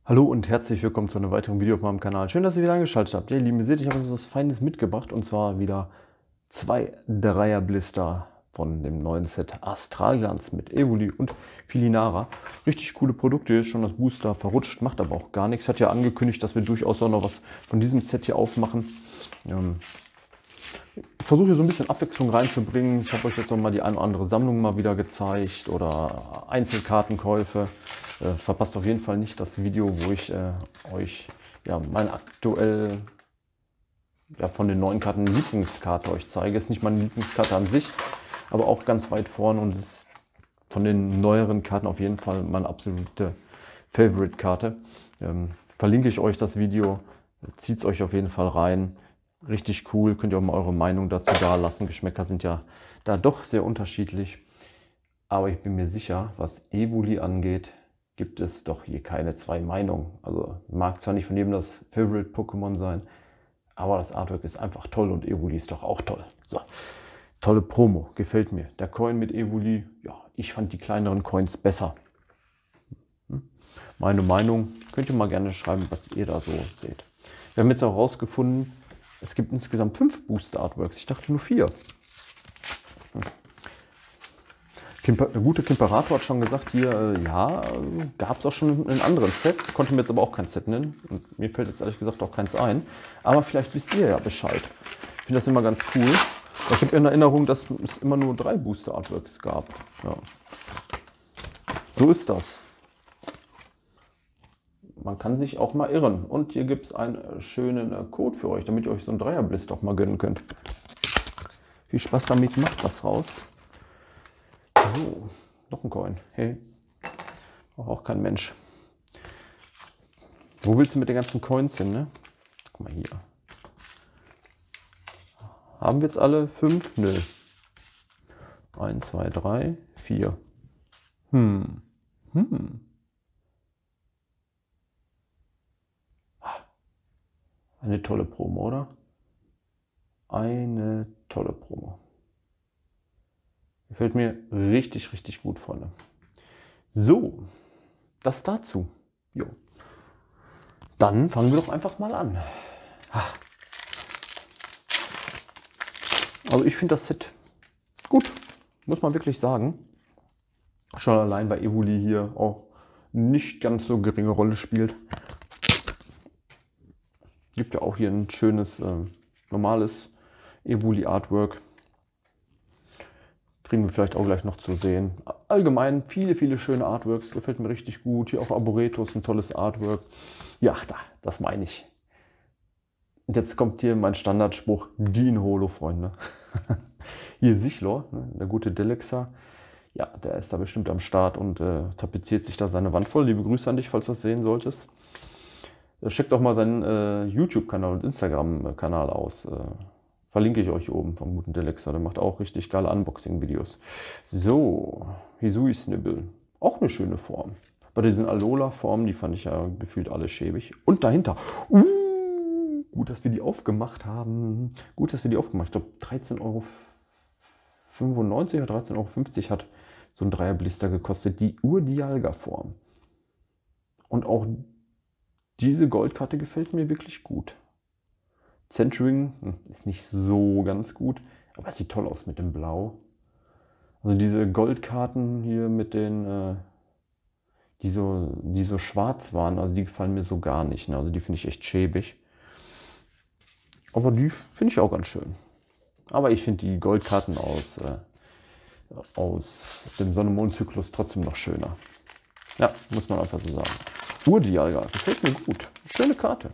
Hallo und herzlich willkommen zu einem weiteren Video auf meinem Kanal. Schön, dass ihr wieder eingeschaltet habt. Ja, ihr Lieben, ihr seht, ich habe uns was Feines mitgebracht und zwar wieder zwei Dreier-Blister von dem neuen Set Astralglanz mit Evoli und Filinara. Richtig coole Produkte, hier ist schon das Booster verrutscht, macht aber auch gar nichts. Hat ja angekündigt, dass wir durchaus auch noch was von diesem Set hier aufmachen. Ich versuche hier so ein bisschen Abwechslung reinzubringen. Ich habe euch jetzt noch mal die eine oder andere Sammlung mal wieder gezeigt oder Einzelkartenkäufe. Verpasst auf jeden Fall nicht das Video, wo ich euch mein aktuell von den neuen Karten Lieblingskarte euch zeige. Ist nicht meine Lieblingskarte an sich, aber auch ganz weit vorne und ist von den neueren Karten auf jeden Fall meine absolute Favorite-Karte. Verlinke ich euch das Video, zieht es euch auf jeden Fall rein. Richtig cool, könnt ihr auch mal eure Meinung dazu da lassen. Geschmäcker sind ja da doch sehr unterschiedlich. Aber ich bin mir sicher, was Evoli angeht, gibt es doch hier keine zwei Meinungen. Also mag zwar nicht von jedem das Favorite-Pokémon sein, aber das Artwork ist einfach toll und Evoli ist doch auch toll. So, tolle Promo, gefällt mir. Der Coin mit Evoli, ja, ich fand die kleineren Coins besser. Meine Meinung, könnt ihr mal gerne schreiben, was ihr da so seht. Wir haben jetzt auch rausgefunden, es gibt insgesamt 5 Booster Artworks. Ich dachte nur 4. Der gute Kimperator hat schon gesagt, hier, ja, gab es auch schon in anderen Sets. Konnte mir jetzt aber auch kein Set nennen. Und mir fällt jetzt ehrlich gesagt auch keins ein. Aber vielleicht wisst ihr ja Bescheid. Ich finde das immer ganz cool. Ich habe in Erinnerung, dass es immer nur 3 Booster Artworks gab. Ja. So ist das. Man kann sich auch mal irren. Und hier gibt es einen schönen Code für euch, damit ihr euch so einen Dreierblister auch mal gönnen könnt. Viel Spaß damit, macht was raus. So, noch ein Coin. Hey, auch kein Mensch. Wo willst du mit den ganzen Coins hin, ne? Guck mal hier. Haben wir jetzt alle 5? Nö. 1, 2, 3, 4. Eine tolle Promo, oder? Eine tolle Promo. Gefällt mir richtig, richtig gut, Freunde. So, das dazu. Jo. Dann fangen wir doch einfach mal an. Also ich finde das Set gut, muss man wirklich sagen. Schon allein bei Evoli hier auch nicht ganz so geringe Rolle spielt. Gibt ja auch hier ein schönes, normales Evoli Artwork. Kriegen wir vielleicht auch gleich noch zu sehen. Allgemein viele, viele schöne Artworks. Gefällt mir richtig gut. Hier auch Arboretus, ein tolles Artwork. Ja, das meine ich. Und jetzt kommt hier mein Standardspruch, die in Holo, Freunde. Hier Sichlor, der gute Delexa. Ja, der ist da bestimmt am Start und tapeziert sich da seine Wand voll. Liebe Grüße an dich, falls du das sehen solltest. Checkt doch mal seinen YouTube-Kanal und Instagram-Kanal aus. Verlinke ich euch oben vom guten Delexa. Der macht auch richtig geile Unboxing-Videos. So, Hisui Snibble. Auch eine schöne Form. Bei diesen Alola-Formen, die fand ich ja gefühlt alle schäbig. Und dahinter, gut, dass wir die aufgemacht haben. Gut, dass wir die aufgemacht haben. Ich glaube, 13,95 € oder 13,50 € hat so ein Dreierblister gekostet. Die Urdialga-Form. Und auch diese Goldkarte gefällt mir wirklich gut. Centering ist nicht so ganz gut, aber es sieht toll aus mit dem Blau. Also diese Goldkarten hier mit den, die so schwarz waren, also die gefallen mir so gar nicht. Ne? Also die finde ich echt schäbig. Aber die finde ich auch ganz schön. Aber ich finde die Goldkarten aus dem Sonne-Mond-Zyklus trotzdem noch schöner. Ja, muss man einfach so sagen. Urdialga, gefällt mir gut. Schöne Karte.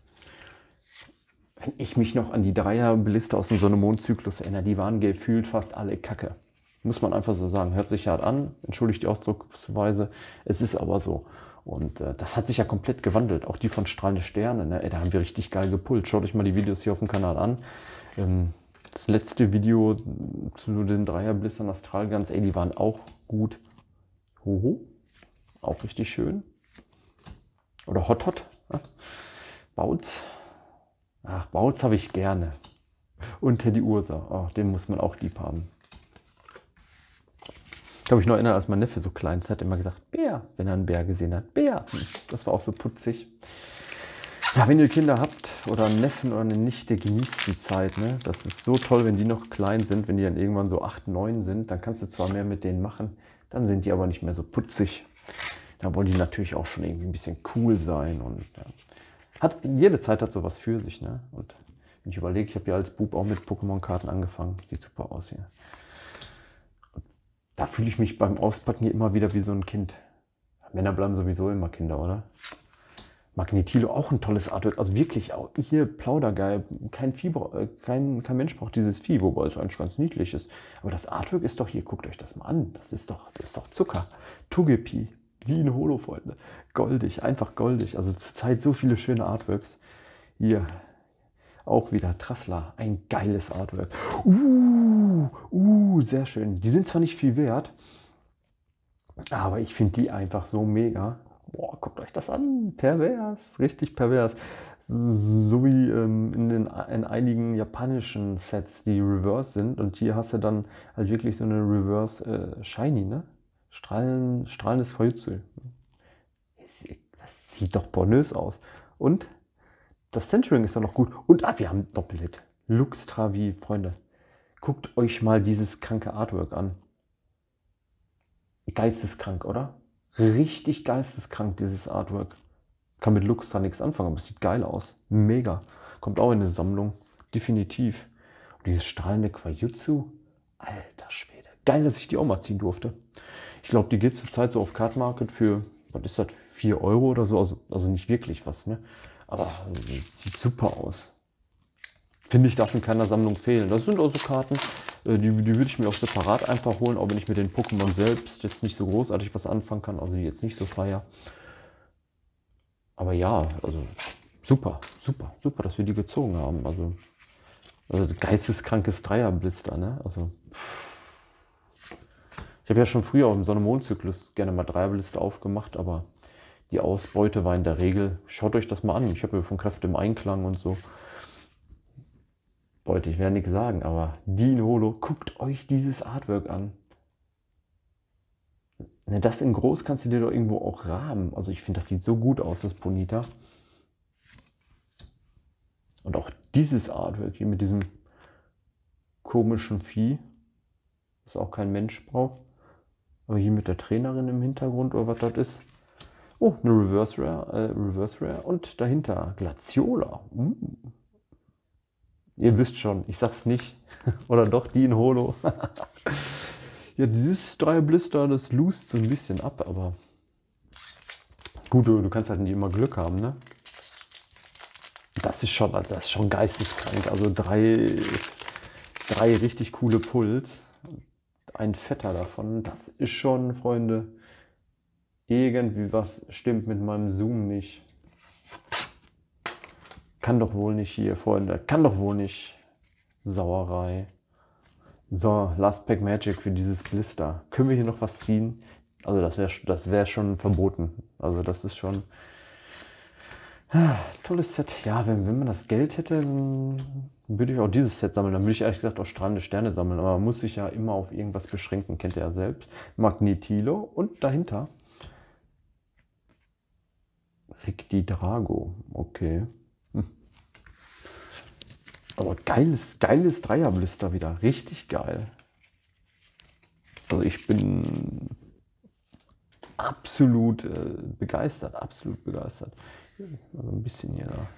Wenn ich mich noch an die Dreierblister aus dem Sonne-Mond-Zyklus erinnere, die waren gefühlt fast alle Kacke. Muss man einfach so sagen. Hört sich hart an, entschuldigt die Ausdrucksweise. Es ist aber so. Und das hat sich ja komplett gewandelt. Auch die von Strahlende Sterne, ne? Da haben wir richtig geil gepullt. Schaut euch mal die Videos hier auf dem Kanal an. Das letzte Video zu den Dreierblistern Astralglanz, die waren auch gut. Hoho, auch richtig schön. Oder Hot Hot. Ne? Bautz. Ach, Bautz habe ich gerne. Und Teddy Ursa, oh, den muss man auch lieb haben. Ich kann mich noch erinnern, als mein Neffe so klein ist, hat er immer gesagt, Bär, wenn er einen Bär gesehen hat. Bär. Das war auch so putzig. Ja, wenn ihr Kinder habt oder einen Neffen oder eine Nichte, genießt die Zeit. Ne? Das ist so toll, wenn die noch klein sind, wenn die dann irgendwann so 8, 9 sind, dann kannst du zwar mehr mit denen machen, dann sind die aber nicht mehr so putzig. Da wollen die natürlich auch schon irgendwie ein bisschen cool sein. Und ja. Jede Zeit hat sowas für sich. Ne? Und wenn ich überlege, ich habe ja als Bub auch mit Pokémon-Karten angefangen. Sieht super aus hier. Und da fühle ich mich beim Auspacken hier immer wieder wie so ein Kind. Männer bleiben sowieso immer Kinder, oder? Magnetilo, auch ein tolles Artwork. Also wirklich, auch hier plaudergeil. Kein Mensch braucht dieses Vieh, wobei es eigentlich ganz niedlich ist. Aber das Artwork ist doch hier, guckt euch das mal an. Das ist doch Zucker. Togepi, wie in Holo, Freunde. Goldig, einfach goldig. Also zurzeit so viele schöne Artworks. Hier auch wieder Trassler, ein geiles Artwork. Sehr schön. Die sind zwar nicht viel wert, aber ich finde die einfach so mega. Boah, guckt euch das an. Pervers, richtig pervers. So wie in einigen japanischen Sets, die Reverse sind. Und hier hast du dann halt wirklich so eine Reverse Shiny, ne? Strahlendes Feuerzeug. Das sieht doch pornös aus. Und das Centering ist doch noch gut. Und wir haben Doppelhit. Luxtravi, Freunde. Guckt euch mal dieses kranke Artwork an. Geisteskrank, oder? Richtig geisteskrank, dieses Artwork. Kann mit Luxtra nichts anfangen, aber es sieht geil aus. Mega. Kommt auch in eine Sammlung. Definitiv. Und dieses strahlende Quajutsu. Alter Schwede. Geil, dass ich die auch mal ziehen durfte. Ich glaube, die gibt es zurzeit so auf Card Market für, was ist das, 4 Euro oder so. Also nicht wirklich was, ne? Aber sieht super aus. Finde ich, darf in keiner Sammlung fehlen. Das sind also Karten, die würde ich mir auch separat einfach holen, auch wenn ich mit den Pokémon selbst jetzt nicht so großartig was anfangen kann, also die jetzt nicht so feier. Aber ja, also super, dass wir die gezogen haben. Also geisteskrankes Dreierblister, ne? Also ich habe ja schon früher auch im Sonne-Mond-Zyklus gerne mal Dreierblister aufgemacht, aber die Ausbeute war in der Regel, schaut euch das mal an, ich habe ja schon Kräfte im Einklang und so. Leute, ich werde nichts sagen, aber die in Holo, guckt euch dieses Artwork an. Ne, das in groß kannst du dir doch irgendwo auch rahmen. Also ich finde, das sieht so gut aus, das Ponyta. Und auch dieses Artwork hier mit diesem komischen Vieh, das auch kein Mensch braucht. Aber hier mit der Trainerin im Hintergrund oder was das ist. Oh, eine Reverse Rare. Und dahinter Glaciola. Ihr wisst schon, ich sag's nicht. Oder doch, die in Holo. Ja, dieses Dreierblister, das loost so ein bisschen ab, aber gut, du kannst halt nicht immer Glück haben, ne? Das ist schon geisteskrank. Also drei richtig coole Puls. Ein fetter davon. Das ist schon, Freunde, irgendwie was stimmt mit meinem Zoom nicht. Kann doch wohl nicht hier, Freunde. Kann doch wohl nicht. Sauerei. So, Last Pack Magic für dieses Blister. Können wir hier noch was ziehen? Also das wär schon verboten. Also das ist schon... tolles Set. Ja, wenn man das Geld hätte, dann würde ich auch dieses Set sammeln. Dann würde ich ehrlich gesagt auch strahlende Sterne sammeln. Aber man muss sich ja immer auf irgendwas beschränken. Kennt ihr ja selbst. Magnetilo und dahinter Ricti Drago. Okay. Aber geiles Dreierblister wieder. Richtig geil. Also ich bin absolut begeistert. Absolut begeistert. Also ein bisschen hier da.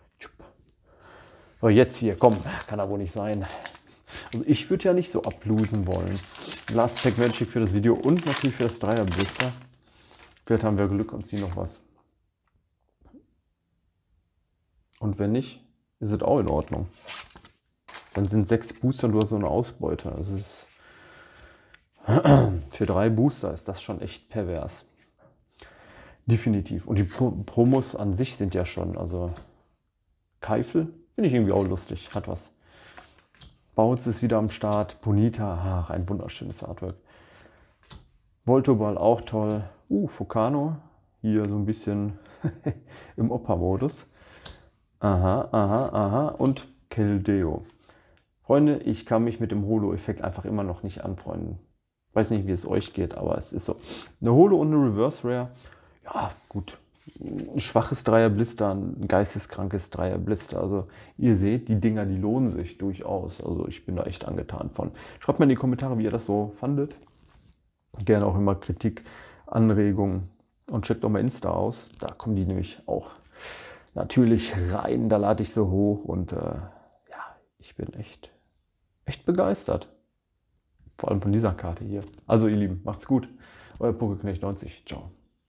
So, jetzt hier, komm, kann aber wohl nicht sein. Also ich würde ja nicht so ablosen wollen. Last Pack Magic für das Video und natürlich für das Dreierblister. Vielleicht haben wir Glück und ziehen noch was. Und wenn nicht, ist es auch in Ordnung. Dann sind 6 Booster nur so eine Ausbeute. Das ist für 3 Booster ist das schon echt pervers. Definitiv. Und die Promos an sich sind ja schon, also Keifel finde ich irgendwie auch lustig, hat was. Bautz ist wieder am Start, Ponyta, ach, ein wunderschönes Artwork. Voltoball auch toll. Focano, hier so ein bisschen im Opa-Modus. Aha. Und Keldeo. Freunde, ich kann mich mit dem Holo-Effekt einfach immer noch nicht anfreunden. Weiß nicht, wie es euch geht, aber es ist so. Eine Holo und eine Reverse Rare, ja gut. Ein schwaches Dreier-Blister, ein geisteskrankes Dreier-Blister. Also ihr seht, die Dinger, die lohnen sich durchaus. Also ich bin da echt angetan von. Schreibt mir in die Kommentare, wie ihr das so fandet. Gerne auch immer Kritik, Anregungen und checkt auch mal Insta aus. Da kommen die nämlich auch natürlich rein. Da lade ich so hoch und ja, ich bin echt begeistert. Vor allem von dieser Karte hier. Also ihr Lieben, macht's gut. Euer Pokeknecht 90. Ciao.